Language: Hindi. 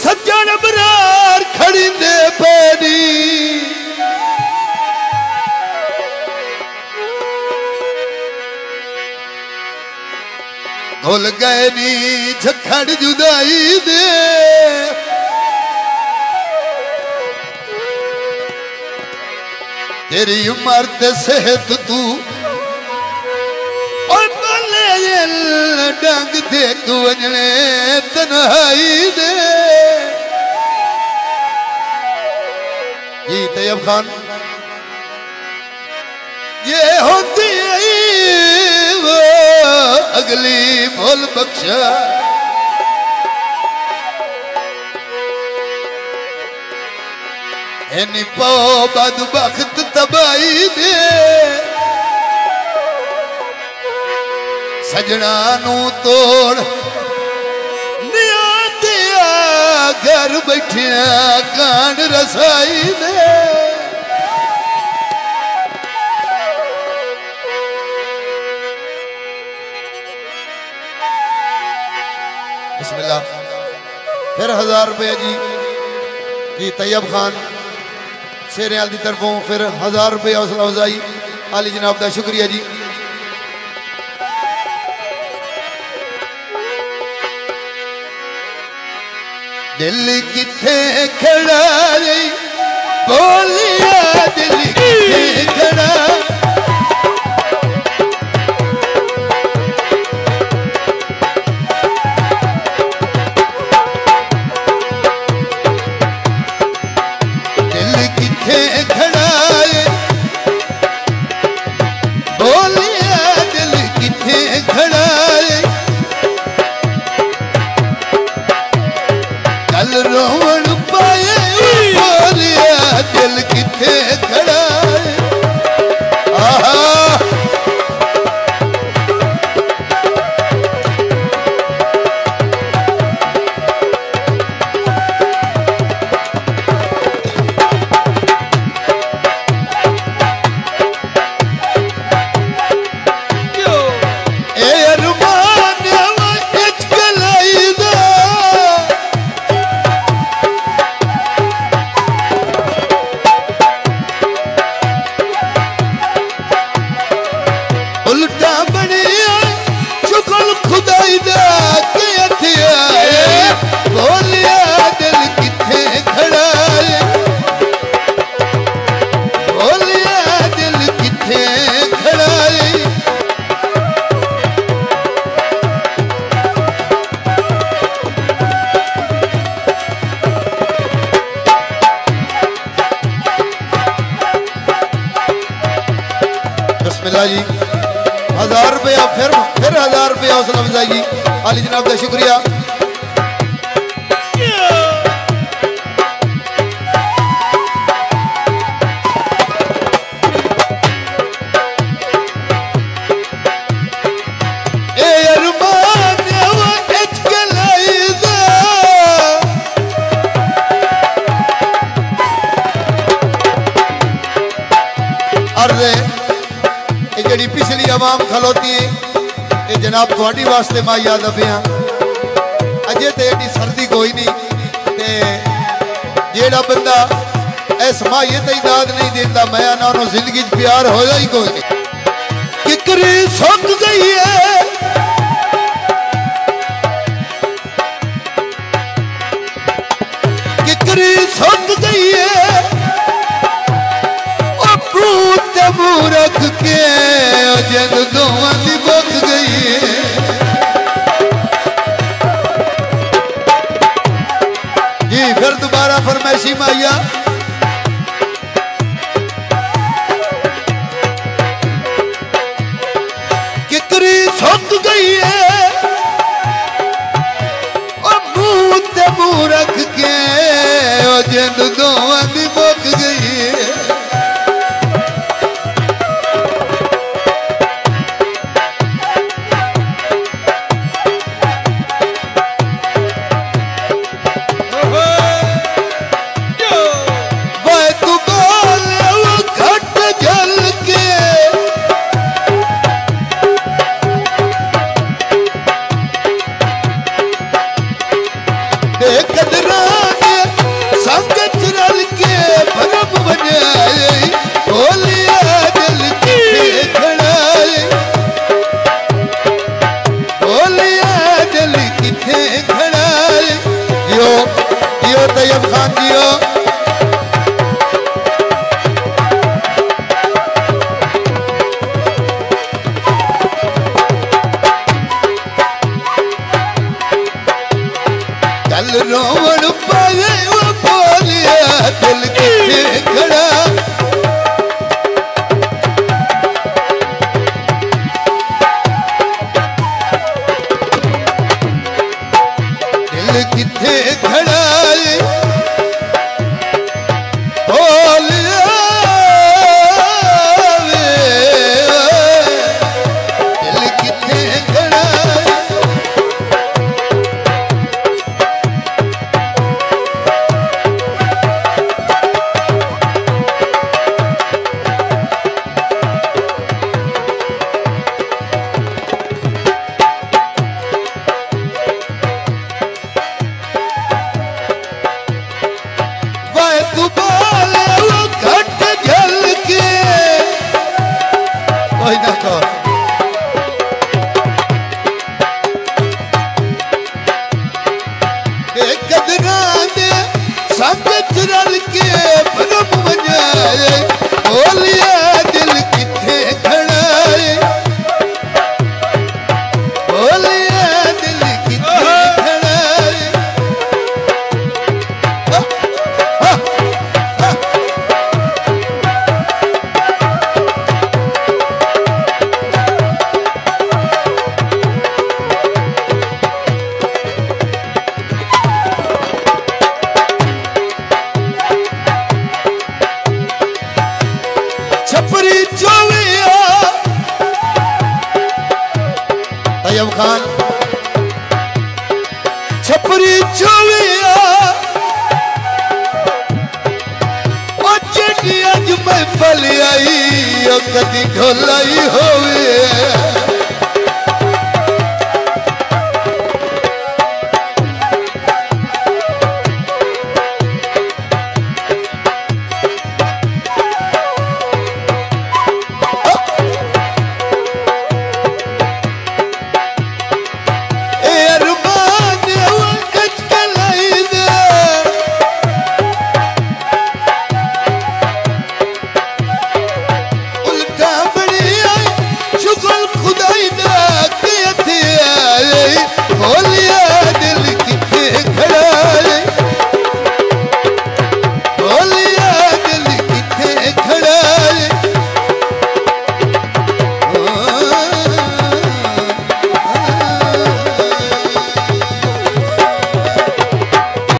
सज्जन बरार खड़ी दे पैनी घुल गए नी झखड़ जुदाई दे तेरी उम्र ते सेहत तू और बोले डंग दे वजने तन्हाई दे जी तैयब खान ये होती वो अगली भूल बख्शा एनी पो बदबख्त तबाही दे सजना नू तोड़ निया दिया घर बैठिया कांड रसाई दे बिस्मिल्लाह फिर 1000 रुपया जी तैयब खान शेरेआल की तरफों फिर 1000 रुपया हौसला अफजाई आली जनाब का शुक्रिया जी। दिल किथे खड़ा बोलिया दिल किथे खड़ा रोवण पाए बोलिया दिल किथे खड़ा आहा जी 1000 रुपया फिर 1000 रुपया हौसला अफजाई आली जनाब का शुक्रिया। जी पिछली आवाम खलोती है ये जनाब थोड़ी वास्ते मैं याद पिया अजे तो एडी सर्दी कोई नहीं ते जेड़ा बंदा इस माहिए ते दाद नहीं देता मैं ना उन्होंने जिंदगी प्यार हो ही कोई नहीं। किकरी सुक गई है किकरी सुक गई है रख के जद दोवां दी बख गई जी फिर दोबारा फरमाइशी माइया किकरी सुक गई है और मुंह ते मुंह रख के जद दोवां दी बख गई कदरा है बोलिए दिल किथे खड़ा है बोलिए दिल किथे खड़ा है छपरी चोविया तैयब खान छपरी चोविया जेडी अज महफल आई कदी ढोलाई होवे